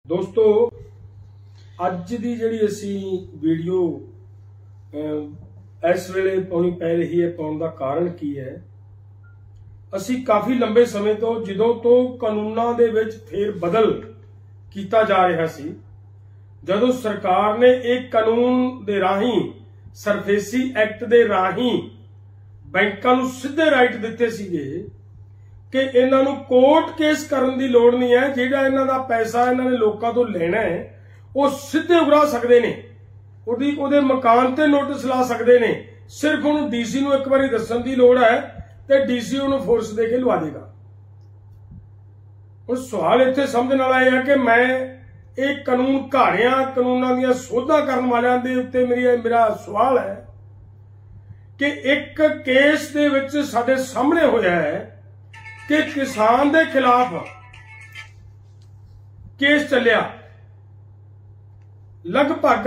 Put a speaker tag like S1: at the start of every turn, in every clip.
S1: दोस्तों अज की जी असी वीडियो इस वेले पाउनी पै रही है, पाउण का कारण की है। असी काफ़ी लंबे समय तो जदों तो कानूनां दे विच फेर बदल किया जा रहा सी, जदों सरकार ने एक कानून दे राही सरफेसी एक्ट दे राही बैंकां नूं सीधे राइट दिते सीगे कि इन्हां नूं कोर्ट केस करन दी लोड़ नहीं है। जिहड़ा इन्हां दा पैसा इन्हां ने लोकां तो लेना है वो सीधे उगड़ा सकते हैं, उहदे मकान ते नोटिस ला सकते हैं। सिर्फ उन्होंने डीसी नूं एक बारी दस्सण दी लोड़ है तो डीसी उन्होंने फोर्स दे के लवा देगा। हुण सवाल इत्थे समझण वाला यह है कि मैं एक कानून घाड़ियां कानूनां दीयां सोधां करन वालियां दे उत्ते मेरा सवाल है कि एक केस दे विच साडे सामने होया है कि किसान दे खिलाफ केस चलिया, लगभग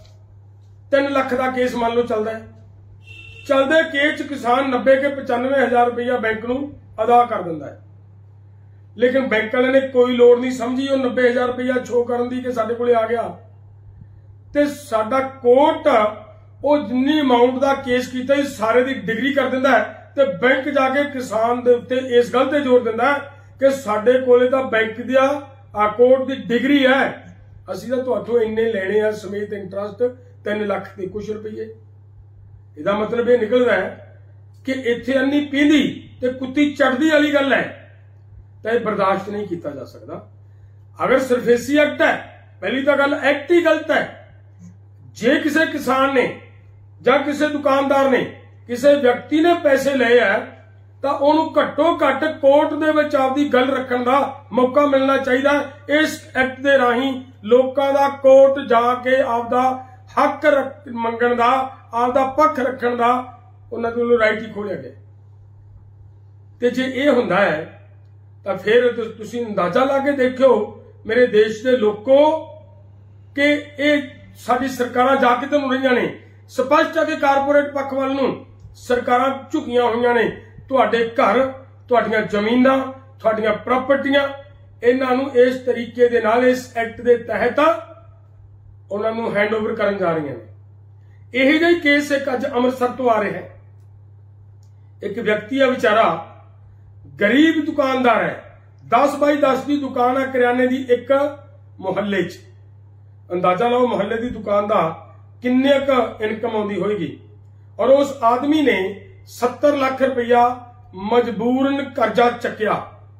S1: 3 लाख का केस मान लो चलता है। चलते केस किसान 90 के 95,000 रुपया बैंक नूं अदा कर दिंदा है, लेकिन बैंक वाले ने कोई लोड़ नहीं समझी वो 90,000 रुपया शो करन दी कि साडे कोले आ गया। ते साडा कोर्ट वो जिन्नी अमाउंट का केस कीता सारे दी डिग्री कर दिंदा है ते बैंक जाके किसान दे उत्ते इस गल ते जोर दिंदा है कि साडे कोले तां बैंक दी कोर्ट दी डिग्री है, असीं तां तुहाथों इन्ने लेने आ समेत इंटरस्ट 3 लाख ते कुछ रुपये। इहदा मतलब यह निकलदा है कि इत्थे अन्नी पींदी ते कुत्ती चढ़दी वाली गल है, तो यह बर्दाश्त नहीं किया जा सकता। अगर सरफेसी एक्ट है, पहली तो गल एक्ट ही गलत है। जे किसी किसान ने जां किसी दुकानदार ने किसी व्यक्ति ने पैसे लए है तो उन्होंने घट्टो घट कोर्ट दे विच आपदी गल रखण दा मौका मिलना चाहिए। इस एक्ट दे राही लोकां दा कोर्ट जाके आपदा हक मंगण दा आपदा पक्ष रखण दा उन्हां दे वल्लों राइट ही खोलिया गया। ते जे ये हुंदा है तो फिर तुसीं अंदाजा ला के देखो मेरे देश के लोगों कि ये साडी सरकारां जा किधर नूं रहीआं ने। स्पष्ट है कि कारपोरेट पक्ष वाल नूं सरकारां झुकियां होईआं ने। तुहाडे घर, तुहाडीआं जमीनां, तुहाडीआं प्रॉपर्टियां इन्हां नूं इस तरीके दे नाल इस एक्ट दे तहत उन्हां नूं हैंडओवर करन जा रहीआं ने। इही जिहा केस एक अज अमृतसर तो आ रहा है। एक व्यक्ति है बेचारा गरीब दुकानदार है, 10 बाई 10 की दुकान है किराने की एक मुहल्ले च। अंदाजा लाओ मुहल्ले की दुकान का किन्ने क इनकम आउंदी होएगी। और उस आदमी ने 70 लाख रुपया मजबूरन कर्जा चक्या।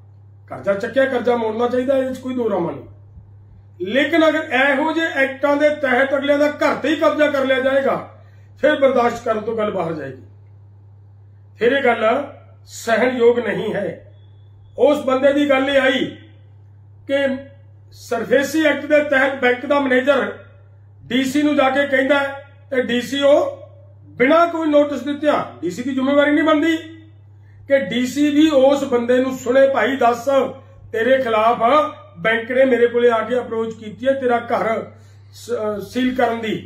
S1: कर्जा मोड़ना चाहिए, इस कोई दो रामा नहीं। लेकिन अगर इहो जिहे एक्टां दे तहत अगले का घर ते ही कब्जा कर लिया जाएगा फिर बर्दाश्त करने तो गल बाहर जाएगी। फिर यह गल सहनयोग नहीं है। उस बंदे की गल यह आई कि सरफेसी एक्ट के तहत बैंक का मैनेजर डीसी नूं जाके कहता है तो डीसी बिना कोई नोटिस दित्या, डीसी की जिम्मेवारी नहीं बनती कि डीसी भी उस बंदे नूं सुने, भाई दस तेरे खिलाफ बैंक ने मेरे को आके अप्रोच की है तेरा घर सील करन दी,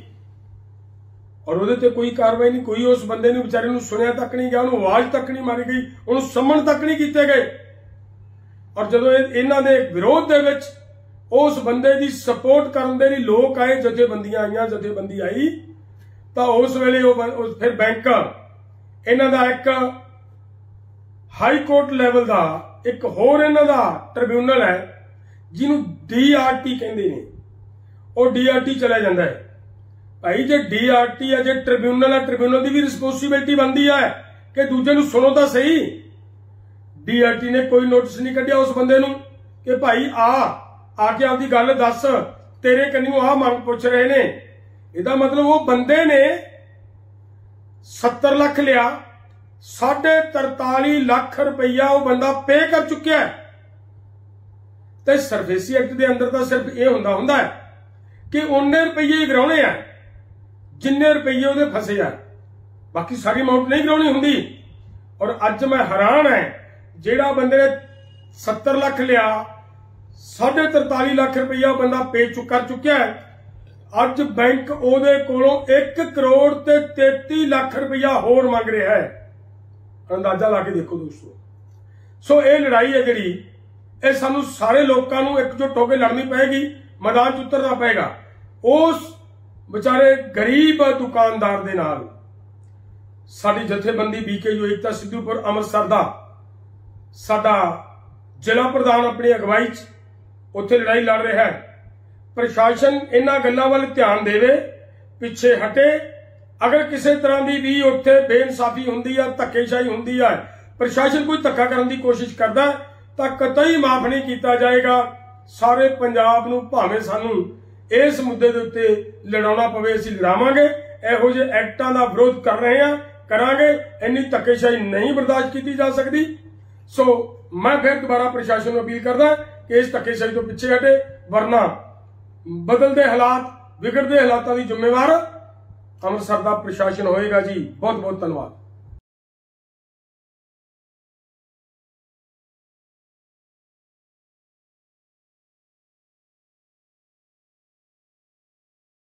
S1: और उहदे ते कोई कार्रवाई नहीं। कोई उस बंदे नूं बेचारे नूं सुनिया तक नहीं गया, उन्होंने आवाज तक नहीं मारी गई, उन्होंने सम्मन तक नहीं किए गए। और जदों इन्हां दे विरोध दे विच उस बंदे की सपोर्ट करने दे लई लोग आए, जथेबंदियां आईयां, जथेबंदी आई, तो उस वेले फिर बैंक इन्हां दा एक हाई कोर्ट लैवल का एक होर इन्हां दा ट्रिब्यूनल है जिन्हों DRT कहते हैं, वो DRT चला जाता है। भाई जे DRT है, जे ट्रिब्यूनल है, ट्रिब्यूनल की भी रिस्पोंसिबिलिटी बनती है कि दूजे नूं सुनो तो सही। DRT ने कोई नोटिस नहीं कढ़िया उस बंदे नूं कि भाई आके आपकी गल दस, तेरे कन्नियों आ मंग पुछ रहे ने। इहदा मतलब वो बंदे ने 70 लाख लिया, 43.5 लाख रुपया वो बंदा पे कर चुका है। तो सरफेसी एक्ट के अंदर तो सिर्फ यह हुंदा है कि उन्ने रुपये गिराने हैं जिन्ने रुपये उहदे फसे आ, बाकी सारी अमाउंट नहीं गिरानी हुंदी। और अज मैं हैरान है, जिहड़ा बंदे ने 70 लाख लिया, 43.5 लाख रुपया बंदा पे कर चुका है। अज बैंक उहदे कोलों 1 करोड़ ते 33 लाख रुपया होर मंग रहा है। अंदाजा ला के देखो दोस्तों। सो ये लड़ाई है जिहड़ी, ये सानू सारे लोगों नूं एकजुट होकर लड़नी पेगी। मैदान च उतरना पेगा। उस बेचारे गरीब दुकानदार दे नाल साडी जथेबंदी BKU एकता सिद्धूपुर अमृतसर दा साडा जिला प्रधान अपनी अगवाई च उत्थे लड़ाई लड़ रहा है। प्रशासन इन्हां गल्लां वल ध्यान देवे, पिछे हटे। अगर किसी तरह की भी उत्थे बेइंसाफी हुंदी है, धक्केशाही हुंदी है, प्रशासन कोई धक्का करने की कोशिश करता है तो कतई माफ नहीं किया जाएगा। सारे पंजाब नूं भावें सानू इस मुद्दे दे उत्ते लड़ाउणा पवे, असीं लड़ावांगे। इहो जिहे एक्टां दा विरोध कर रहे हैं, करांगे। इन्नी धक्केशाही नहीं बर्दाश्त की जा सकती। सो मैं फिर दोबारा प्रशासन को अपील करदा कि इस धक्केशाही तो पिछे हटे, वरना बदलते हालात, बिगड़ते हालातों की जिम्मेवार अमृतसर का प्रशासन होएगा जी। बहुत बहुत धन्यवाद।